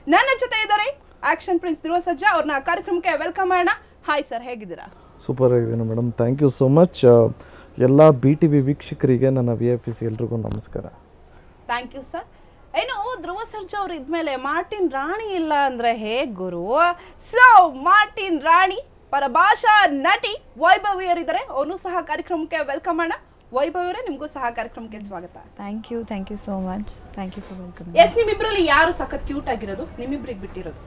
ನನ್ನ ಜೊತೆ ಇದ್ದಾರೆ ಆಕ್ಷನ್ ಪ್ರಿನ್ಸ್ ಧ್ರುವ ಸರ್ಜಾ ಅವ್ರನ್ನ ಕಾರ್ಯಕ್ರಮಕ್ಕೆ ವೆಲ್ಕಮ್ ಮಾಡೋಣ. ಹಾಯ್ ಸರ್, ಹೇಗಿದ್ದೀರಾ? ಸೂಪರ್ ಆಗಿದ್ದೀನಿ madam, thank you so much. ಎಲ್ಲ BTV ವೀಕ್ಷಕರಿಗೆ ನನ್ನ VIPs ಎಲ್ರಿಗೂ ನಮಸ್ಕಾರ. Thank you sir. ಏನು ಧ್ರುವ ಸರ್ಜಾ ಅವ್ರು ಇದ್ಮೇಲೆ ಮಾರ್ಟಿನ್ ರಾಣಿ ಇಲ್ಲ ಅಂದ್ರೆ ಹೇಗ್ ಗುರು? ಸೊ ಮಾರ್ಟಿನ್ ರಾಣಿ ಪರಭಾಷಾ ನಟಿ ವೈಭವಿಯರ್ ಇದ್ದಾರೆ, ಅವನು ಸಹ ಕಾರ್ಯಕ್ರಮಕ್ಕೆ ವೆಲ್ಕಮ್ ಮಾಡೋಣ. ವೈಭವಿಯವರೇ, ನಿಮಗೂ ಸಹ ಕಾರ್ಯಕ್ರಮಕ್ಕೆ ಸ್ವಾಗತ. Thank you so much. Thank you for welcoming. Yes, ನಿಮ್ಮಿಬ್ಬರಲ್ಲಿ ಯಾರು ಸಖತ್ ಕ್ಯೂಟ್ ಆಗಿರೋದು? ನಿಮ್ಮಿಬ್ಬರಿಗೆ ಬಿಟ್ಟಿರೋದು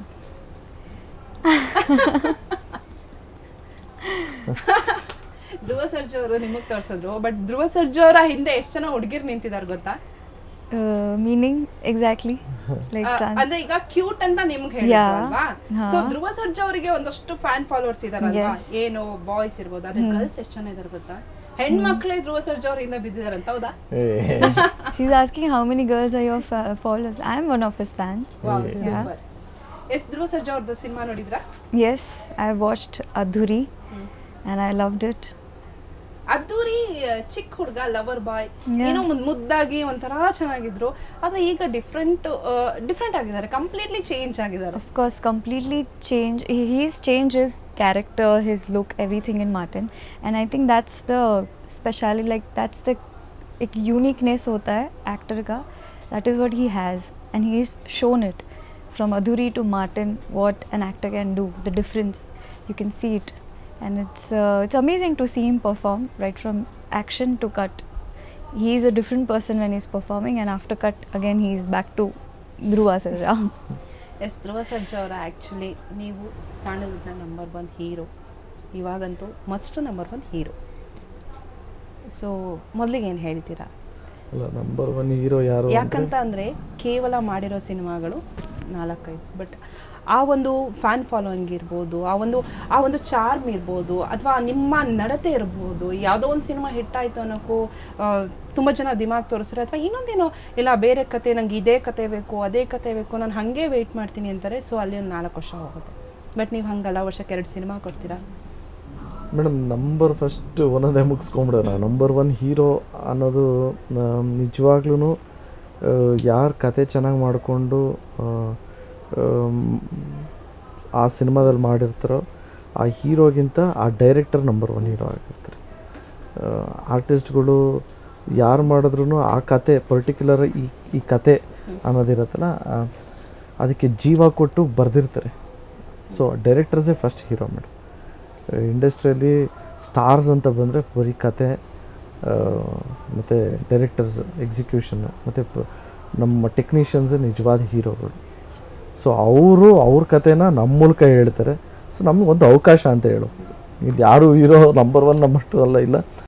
ಧ್ರುವ ಸರ್ಜಾ ಅವರು ನಿಮಗೆ ತೋರಿಸಿದ್ರು, ಬಟ್ ಧ್ರುವ ಸರ್ಜಾ ಅವರ ಹಿಂದೆ ಎಷ್ಟು ಜನ ಹುಡುಗಿರು ನಿಂತಿದ್ದಾರೆ ಗೊತ್ತಾ? ಮೀನಿಂಗ್ ಎಕ್ಸಾಕ್ಟ್ಲಿ ಲೈಕ್ ಅಂದ್ರೆ ಈಗ ಕ್ಯೂಟ್ ಅಂತ ನಿಮ್ಗೆ ಹೇಳಿದ್ರಲ್ವಾ, ಸೊ ಧ್ರುವ ಸರ್ಜಾ ಅವರಿಗೆ ಒಂದಷ್ಟು ಫ್ಯಾನ್ ಫಾಲೋವರ್ಸ್ ಇದಾರಲ್ವಾ, ಏನು ಬಾಯ್ಸ್ ಇರ್ಬೋದು, ಅದೇ ಗರ್ಲ್ಸ್ ಎಷ್ಟು ಜನ ಇದಾರೆ ಗೊತ್ತಾ? ಹೆಣ್ಮಕ್ಳೇ ಧ್ರುವ ಸರ್ಜಾ ಅವರಿಂದ ಬಿದ್ದಿದಾರಂತ, ಹೌದಾ? She is asking how many girls are your followers. I am one of his fan. Super. Yes, Dhruva Sarja ಅವ್ರದ್ದು ಸಿನಿಮಾ ನೋಡಿದ್ರಾ? Yes, I watched Adhuri and I loved it. ಅದ್ದೂರಿ ಚಿಕ್ಕ ಹುಡುಗ, ಲವರ್ ಬಾಯ್, ಏನೋ ಮುದ್ದಾಗಿ ಒಂಥರ ಚೆನ್ನಾಗಿದ್ರು. ಆದ್ರೆ ಈಗ ಡಿಫ್ರೆಂಟ್ ಆಗಿದ್ದಾರೆ, ಕಂಪ್ಲೀಟ್ಲಿ ಚೇಂಜ್ ಆಗಿದ್ದಾರೆ. Of course, completely changed. He's changed his character, his look, everything in Martin. And I think that's the speciality, like that's the एक uniqueness होता है actor का. That is what he has, and he's shown it from Adhuri to Martin. What an actor can do, the difference, you can see it. And it's amazing to see him perform, right from action to cut. He is a different person when he's performing, and after cut again he is back to Dhruva Sarja. Yes, Dhruva Sarja ಅವರ actually ನೀವು ಸ್ಯಾಂಡಲ್ವುಡ್ನ number 1 hero, ಇವಾಗಂತೂ must number 1 hero. So ಮೊದಲಿಗೆ ಏನು ಹೇಳ್ತೀರಾ? ಅಲ್ಲ, number 1 hero ಯಾರು? ಯಾಕಂತ ಅಂದರೆ ಕೇವಲ ಮಾಡಿರೋ ಸಿನಿಮಾಗಳು 4-5, ಬಟ್ ಆ ಒಂದು ಫ್ಯಾನ್ ಫಾಲೋಯಿಂಗ್ ಇರ್ಬೋದು, ಆ ಒಂದು ಚಾರ್ಮ್ ಇರ್ಬೋದು, ಅಥವಾ ನಿಮ್ಮ ನಡತೆ ಇರ್ಬೋದು, ಯಾವುದೋ ಒಂದು ಸಿನಿಮಾ ಹಿಟ್ಟಾಯಿತು ಅನ್ನೋಕ್ಕೂ ತುಂಬ ಜನ ದಿಮಾಗ್ ತೋರಿಸ್ತಾರೆ, ಅಥವಾ ಇನ್ನೊಂದೇನೋ ಇಲ್ಲ ಬೇರೆ ಕತೆ, ನಂಗೆ ಇದೇ ಕತೆ ಬೇಕು, ಅದೇ ಕತೆ ಬೇಕು, ನಾನು ಹಾಗೆ ವೆಯ್ಟ್ ಮಾಡ್ತೀನಿ ಅಂತಾರೆ. ಸೊ ಅಲ್ಲಿ ಒಂದು 4 ವರ್ಷ ಹೋಗುತ್ತೆ. ಬಟ್ ನೀವು ಹಂಗಲ್ಲ, ವರ್ಷಕ್ಕೆ 2 ಸಿನಿಮಾ ಕೊಡ್ತೀರಾ ಮೇಡಮ್. ನಂಬರ್ ಫಸ್ಟ್ ಒಂದೊಂದೇ ಮುಗಿಸ್ಕೊಂಬಿಡೋಣ. ನಂಬರ್ 1 ಹೀರೋ ಅನ್ನೋದು ನಿಜವಾಗ್ಲೂ ಯಾರು ಕತೆ ಚೆನ್ನಾಗಿ ಮಾಡಿಕೊಂಡು ಆ ಸಿನಿಮಾದಲ್ಲಿ ಮಾಡಿರ್ತಾರೋ ಆ ಹೀರೋಗಿಂತ ಆ ಡೈರೆಕ್ಟರ್ ನಂಬರ್ 1 ಹೀರೋ ಆಗಿರ್ತಾರೆ. ಆರ್ಟಿಸ್ಟ್ಗಳು ಯಾರು ಮಾಡಿದ್ರು ಆ ಕತೆ ಪರ್ಟಿಕ್ಯುಲರ್ ಈ ಕತೆ ಅನ್ನೋದಿರತ್ತಲ್ಲ, ಅದಕ್ಕೆ ಜೀವ ಕೊಟ್ಟು ಬರೆದಿರ್ತಾರೆ. ಸೊ ಡೈರೆಕ್ಟರ್ಸೇ ಫಸ್ಟ್ ಹೀರೋ ಮೇಡಮ್. ಇಂಡಸ್ಟ್ರಿಯಲ್ಲಿ ಸ್ಟಾರ್ಸ್ ಅಂತ ಬಂದರೆ ಬರೀ ಕತೆ ಮತ್ತು ಡೈರೆಕ್ಟರ್ಸ್, ಎಕ್ಸಿಕ್ಯೂಷನ್ನು ಮತ್ತು ನಮ್ಮ ಟೆಕ್ನಿಷಿಯನ್ಸೇ ನಿಜವಾದ ಹೀರೋಗಳು. ಸೊ ಅವ್ರ ಕತೆನ ನಮ್ಮ ಮೂಲಕ ಹೇಳ್ತಾರೆ. ಸೊ ನಮ್ಗೆ ಒಂದು ಅವಕಾಶ ಅಂತ ಹೇಳು. ಇಲ್ಲಿ ಯಾರು ಹೀರೋ ನಂಬರ್ 1 ನಂಬರ್ 2 ಅಲ್ಲ, ಇಲ್ಲ